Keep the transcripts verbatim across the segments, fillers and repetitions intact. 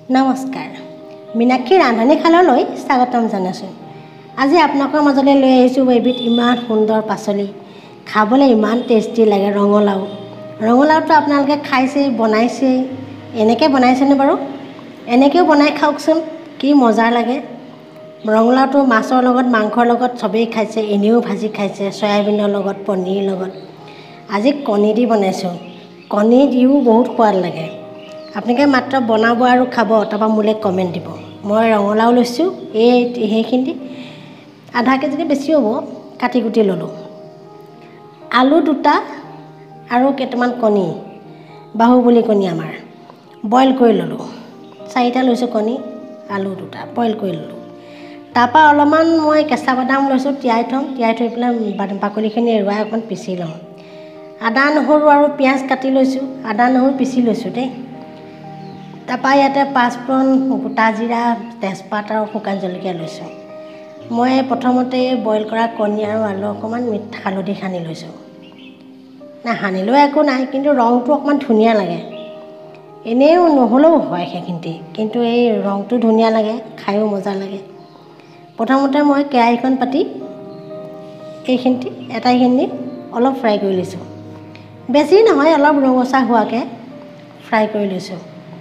নমস্কাৰ মিনাক্ষী ৰান্ধনীশাললৈ স্বাগতম জনাইছোঁ। আজি আপোনালোকৰ মাজলৈ লৈ আহিছোঁ এবিধ ইমান সুন্দৰ পাচলি, খাবলৈ ইমান টেষ্টি লাগে ৰঙালাও। ৰঙালাওটো আপোনালোকে খাইছেই, বনাইছেই। এনেকৈ বনাইছেনে বাৰু? এনেকৈও বনাই খাওকচোন, কি মজা লাগে। ৰঙালাওটো মাছৰ লগত, মাংসৰ লগত চবেই খাইছে, এনেও ভাজি খাইছে, চয়াবিনৰ লগত, পনীৰৰ লগত। আজি কণী দি বনাইছোঁ। কণী দিও বহুত সোৱাদ লাগে। আপোনালোকে মাত্ৰ বনাব আৰু খাব, তাৰপৰা মোলৈ কমেণ্ট দিব। মই ৰঙালাও লৈছোঁ, এই সেইখিনি আধা কেজিকৈ বেছি হ'ব, কাটি কুটি ল'লোঁ। আলু দুটা আৰু কেইটামান কণী, বাহুবলী কণী আমাৰ, বইল কৰি ল'লোঁ। চাৰিটা লৈছোঁ কণী, আলু দুটা বইল কৰি ল'লোঁ। তাৰপৰা অলপমান মই কেঁচা বাদাম লৈছোঁ, তিয়াই থ'ম, তিয়াই থৈ পেলাই বাকলিখিনি এৰুৱাই অকণমান পিচি লওঁ। আদা নহৰু আৰু পিঁয়াজ কাটি লৈছোঁ, আদা নহৰু পিচি লৈছোঁ দেই। তাৰপৰা ইয়াতে পাঁচফোৰণ, গোটা জিৰা, তেজপাত আৰু শুকান জলকীয়া লৈছোঁ। মই প্ৰথমতে বইল কৰা কণী আৰু আলু অকণমান মিঠ হালধি সানি লৈছোঁ। নাই সানিলেও একো নাই, কিন্তু ৰংটো অকণমান ধুনীয়া লাগে। এনেও নহ'লেও হয় সেইখিনিতে, কিন্তু এই ৰংটো ধুনীয়া লাগে, খায়ো মজা লাগে। প্ৰথমতে মই কেৰাহীখন পাতি এইখিনিতে এটাইখিনি অলপ ফ্ৰাই কৰি লৈছোঁ। বেছি নহয়, অলপ ৰঙচুৱা হোৱাকৈ ফ্ৰাই কৰি লৈছোঁ।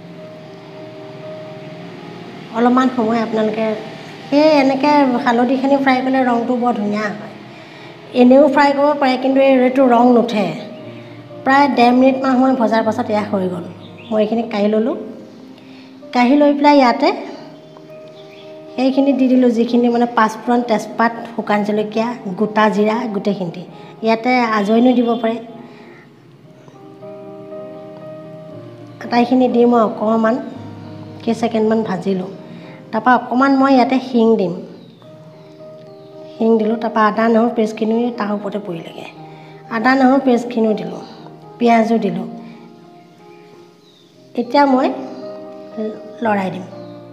অলপমান সময় আপোনালোকে সেই এনেকৈ হালধিখিনি ফ্ৰাই কৰিলে ৰংটো বৰ ধুনীয়া হয়। এনেও ফ্ৰাই কৰিব পাৰে, কিন্তু এইটো ৰং নুঠে। প্ৰায় ডেৰ মিনিটমান সময় ভজাৰ পাছত এয়া হৈ গ'ল। মই এইখিনি কাঢ়ি ল'লোঁ। কাঢ়ি লৈ পেলাই ইয়াতে এইখিনি দি দিলোঁ, যিখিনি মানে পাঁচফোৰণ, তেজপাত, শুকান জলকীয়া, গোটা জিৰা, গোটেইখিনি। ইয়াতে আজৱাইনো দিব পাৰে। আটাইখিনি দি মই অকণমান কেইছেকেণ্ডমান ভাজিলোঁ। তাৰপৰা অকণমান মই ইয়াতে শিং দিম, শিং দিলোঁ। তাৰপৰা আদা নহৰু পেষ্টখিনিও তাৰ ওপৰতে পৰিলেগৈ। আদা নহৰু পেষ্টখিনিও দিলোঁ, পিঁয়াজো দিলোঁ। এতিয়া মই লৰাই দিম।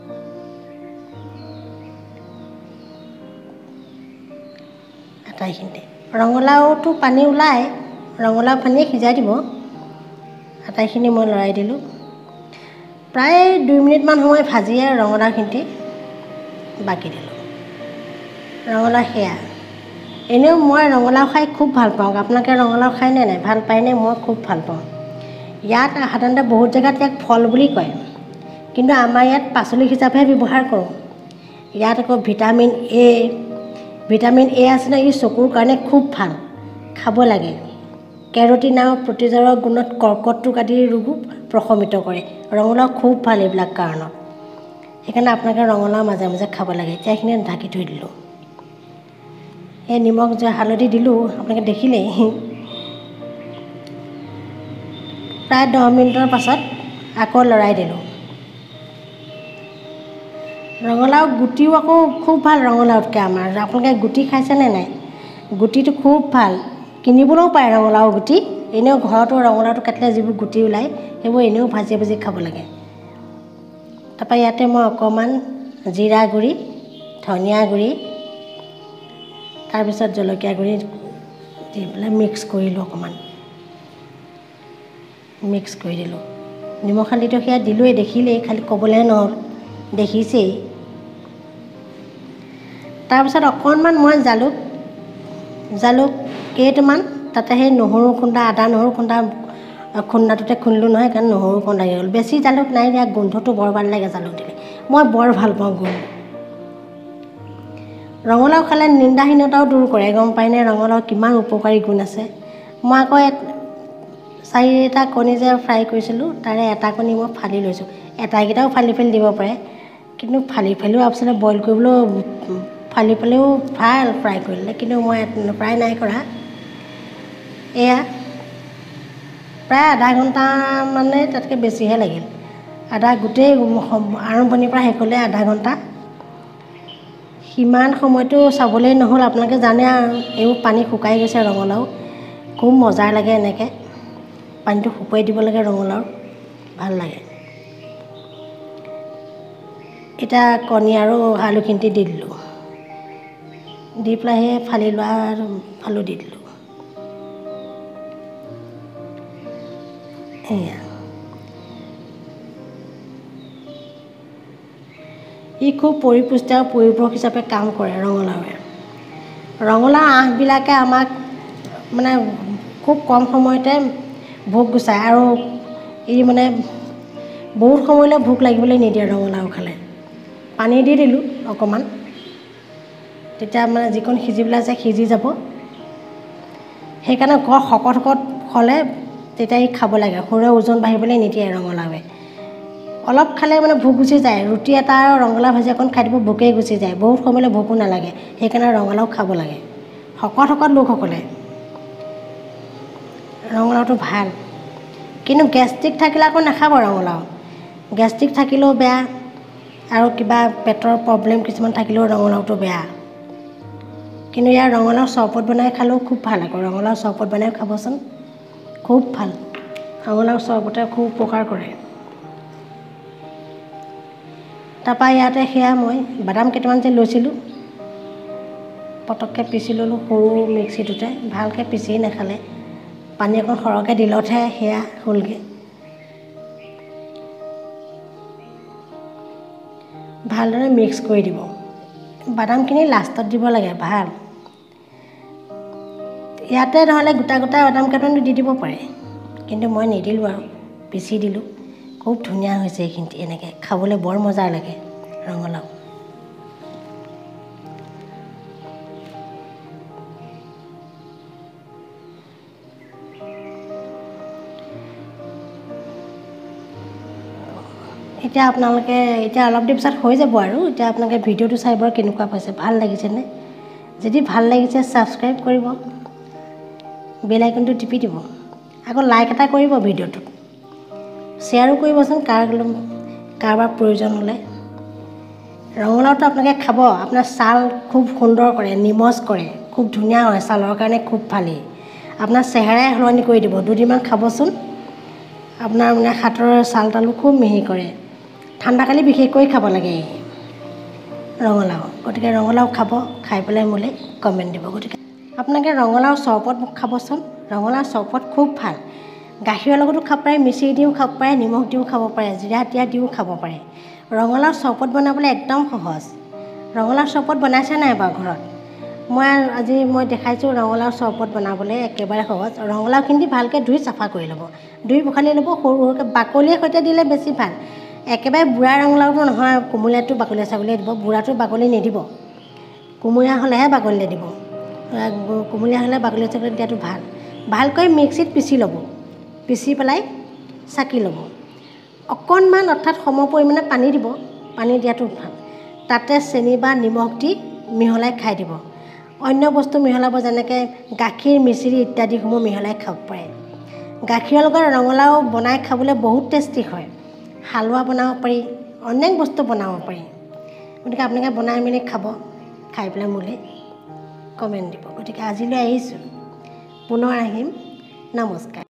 আটাইখিনিতে ৰঙালাওটো পানী ওলায়, ৰঙালাও পানীয়ে সিজাই দিব। আটাইখিনি মই লৰাই দিলোঁ। প্ৰায় দুই মিনিটমান সময় ভাজিয়ে ৰঙালাওখিনিতে বাকি দিলোঁ। ৰঙালাও সেয়া। এনেও মই ৰঙালাও খাই খুব ভাল পাওঁ। আপোনালোকে ৰঙালাও খায়নে নাই? ভাল পায়নে? মই খুব ভাল পাওঁ। ইয়াত সাধাৰণতে বহুত জেগাত ইয়াক ফল বুলি কয়, কিন্তু আমাৰ ইয়াত পাচলি হিচাপেহে ব্যৱহাৰ কৰোঁ। ইয়াত আকৌ ভিটামিন এ ভিটামিন এ আছে ন, ই চকুৰ কাৰণে খুব ভাল, খাব লাগে। কেৰটিন আৰু প্ৰতিজাৰৰ গুণত কৰ্কট ৰোগ আদিৰ ৰোগো প্ৰশমিত কৰে। ৰঙালাও খুব ভাল এইবিলাক কাৰণত। সেইকাৰণে আপোনালোকে ৰঙালাও মাজে মাজে খাব লাগে। এতিয়া এইখিনি ঢাকি থৈ দিলোঁ। এই নিমখ হালধি দিলোঁ, আপোনালোকে দেখিলেই। প্ৰায় দহ মিনিটৰ পাছত আকৌ লৰাই দিলোঁ। ৰঙালাও গুটিও আকৌ খুব ভাল ৰঙালাওতকৈ আমাৰ। আপোনালোকে গুটি খাইছেনে নাই? গুটিটো খুব ভাল, কিনিবলৈও পায় ৰঙালাও গুটি। এনেও ঘৰতো ৰঙালাওটো কাটিলে যিবোৰ গুটি ওলায়, সেইবোৰ এনেও ভাজি ভাজি খাব লাগে। তাৰপৰা ইয়াতে মই অকণমান জিৰা গুড়ি, ধনিয়া গুড়ি, তাৰপিছত জলকীয়া গুড়ি দি পেলাই মিক্স কৰিলোঁ। অকণমান মিক্স কৰি দিলোঁ। নিমখ হালধিটো সেয়া দিলোঁৱেই, দেখিলেই, খালি ক'বলৈ নহ'ল, দেখিছেই। তাৰপিছত অকণমান মই জালুক জালুক কেইটামান তাতে সেই নহৰু খুন্দা, আদা নহৰু খুন্দা খুন্দাটোতে খুন্দিলোঁ নহয়, সেইকাৰণে নহৰু খুন্দা হৈ গ'ল। বেছি জালুক নাই দিয়া, গোন্ধটো বৰ ভাল লাগে জালুক দিলে। মই বৰ ভাল পাওঁ গোন্ধ। ৰঙালাও খালে নিন্দাহীনতাও দূৰ কৰে, গম পায়নে? ৰঙালাও কিমান উপকাৰী গুণ আছে। মই আকৌ চাৰিটা কণী যে ফ্ৰাই কৰিছিলোঁ, তাৰে এটা কণী মই ফালি লৈছোঁ। এটাইকেইটাও ফালি ফালি দিব পাৰে, কিন্তু ফালি ফালিও আচলতে বইল কৰিবলৈও ফালি পেলাইও ভাল ফ্ৰাই কৰিলে, কিন্তু মই ফ্ৰাই নাই কৰা। এয়া প্ৰায় আধা ঘণ্টামানে তাতকৈ বেছিহে লাগিল। আধা গোটেই আৰম্ভণিৰ পৰা শেষলৈ আধা ঘণ্টা। সিমান সময়টো চাবলৈ নহ'ল। আপোনালোকে জানে আৰু, এইবোৰ পানী শুকাই গৈছে ৰঙালাও। খুব মজা লাগে এনেকৈ পানীটো শুকুৱাই দিব লাগে ৰঙালাও, ভাল লাগে। এতিয়া কণী আৰু আলুখিনি দি দিলোঁ, দি পেলাই সেই ফালি লোৱা আলু দি দিলোঁ। এয়া ই খুব পৰিপুষ্টি আৰু পৰিপূৰক হিচাপে কাম কৰে ৰঙালাওৱে। ৰঙালাও আঁহবিলাকে আমাক মানে খুব কম সময়তে ভোক গুচায় আৰু ই মানে বহুত সময়লৈ ভোক লাগিবলৈ নিদিয়ে ৰঙালাও খালে। পানী দি দিলোঁ অকণমান, তেতিয়া মানে যিকণ সিজিবলৈ আছে সিজি যাব। সেইকাৰণে ঘৰ শকত শকত হ'লে তেতিয়া ই খাব লাগে, শৰীৰৰ ওজন বাঢ়িবলৈ নিদিয়ে ৰঙালাৱে। অলপ খালে মানে ভোক গুচি যায়, ৰুটি এটা আৰু ৰঙালাও ভাজি অকণ খাই দিব ভোকেই গুচি যায়, বহুত সময়লৈ ভোকো নালাগে। সেইকাৰণে ৰঙালাও খাব লাগে শকত শকত লোকসকলে। ৰঙালাওটো ভাল, কিন্তু গেষ্ট্ৰিক থাকিলে আকৌ নাখাব ৰঙালাও। গেষ্ট্ৰিক থাকিলেও বেয়া আৰু কিবা পেটৰ প্ৰব্লেম কিছুমান থাকিলেও ৰঙালাওটো বেয়া। কিন্তু ইয়াৰ ৰঙালাও চৰবত বনাই খালেও খুব ভাল। আকৌ ৰঙালাও চৰবত বনাই খাবচোন, খুব ভাল। ৰঙালাও চৰবতে খুব উপকাৰ কৰে। তাৰপৰা ইয়াতে সেয়া মই বাদাম কেইটামান যে লৈছিলোঁ, পটককৈ পিচি ল'লোঁ সৰু মিক্সিটোতে, ভালকৈ পিচি নাখালে। পানী অকণ সৰহকৈ দিলতহে সেয়া হ'লগৈ। ভালদৰে মিক্স কৰি দিব। বাদামখিনি লাষ্টত দিব লাগে, ভাল। ইয়াতে নহ'লে গোটা গোটা বাদাম কেইটামান দি দিব পাৰে, কিন্তু মই নিদিলোঁ আৰু পিচি দিলোঁ। খুব ধুনীয়া হৈছে এইখিনি, এনেকৈ খাবলৈ বৰ মজা লাগে ৰঙালাও। এতিয়া আপোনালোকে এতিয়া অলপ দেৰি পিছত হৈ যাব আৰু এতিয়া আপোনালোকে ভিডিঅ'টো চাই বৰ কেনেকুৱা পাইছে, ভাল লাগিছেনে? যদি ভাল লাগিছে ছাবস্ক্ৰাইব কৰিব, বেল আইকনটো টিপি দিব, আকৌ লাইক এটা কৰিব ভিডিঅ'টোত, শ্বেয়াৰো কৰিবচোন কাৰ কাৰোবাৰ প্ৰয়োজন হ'লে। ৰঙালাওটো আপোনালোকে খাব, আপোনাৰ ছাল খুব সুন্দৰ কৰে, নিমজ কৰে, খুব ধুনীয়া হয়, ছালৰ কাৰণে খুব ভালেই। আপোনাৰ চেহেৰাই সলনি কৰি দিব, দুদিনমান খাবচোন। আপোনাৰ মানে হাতৰ ছাল তালো খুব মিহি কৰে। ঠাণ্ডাকালি বিশেষকৈ খাব লাগে ৰঙালাও। গতিকে ৰঙালাও খাব, খাই পেলাই মোলৈ কমেণ্ট দিব। গতিকে আপোনালোকে ৰঙালাও চৰবত খাবচোন, ৰঙালাও চৰবত খুব ভাল। গাখীৰৰ লগতো খাব পাৰে, মিচিৰি দিও খাব পাৰে, নিমখ দিও খাব পাৰে, জিৰা তিয়া দিও খাব পাৰে। ৰঙালাও চৰবত বনাবলৈ একদম সহজ। ৰঙালাও চৰবত বনাইছে নাই বাৰু ঘৰত? মই আজি মই দেখাইছোঁ ৰঙালাও চৰবত বনাবলৈ একেবাৰে সহজ। ৰঙালাওখিনি ভালকৈ ধুই চাফা কৰি ল'ব, ধুই পখালি ল'ব, সৰু সৰুকৈ বাকলিৰ সৈতে দিলে বেছি ভাল। একেবাৰে বুঢ়া ৰঙালাওটো নহয়, কোমলীয়াটো বাকলিয়ে ছাকলিয়ে দিব, বুঢ়াটো বাকলি নিদিব। কোমলীয়া হ'লেহে বাকলিয়ে দিব, কোমলীয়া হ'লে বাকলিয়ে ছাকলিয়ে দিয়াটো ভাল। ভালকৈ মিক্সিত পিচি ল'ব, পিচি পেলাই চাকি ল'ব। অকণমান অৰ্থাৎ সম পৰিমাণে পানী দিব, পানী দিয়াটো ভাল। তাতে চেনি বা নিমখ দি মিহলাই খাই দিব। অন্য বস্তু মিহলাব, যেনেকৈ গাখীৰ, মিচিৰি ইত্যাদিসমূহ মিহলাই খাব পাৰে। গাখীৰৰ লগত ৰঙালাও বনাই খাবলৈ বহুত টেষ্টি হয়। হালোৱা বনাব পাৰি, অনেক বস্তু বনাব পাৰি। গতিকে আপোনালোকে বনাই মেলি খাব, খাই পেলাই মোলৈ কমেণ্ট দিব। গতিকে আজিলৈ আহিছোঁ, পুনৰ আহিম, নমস্কাৰ।